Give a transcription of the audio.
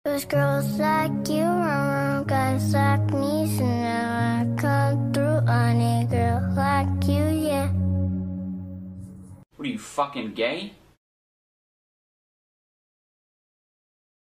Those girls like you, guys like me, so now I come through on a girl like you, yeah. What are you, fucking gay?